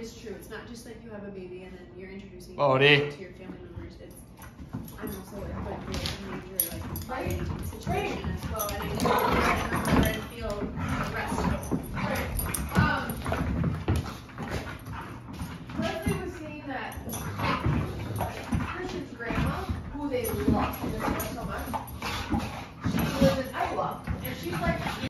is true. It's not just that you have a baby and then you're introducing it to your family members. It's I'm also like going through a major like fighting situation as well, and I remember I feel restful. Leslie was saying that Christian's grandma, who they love,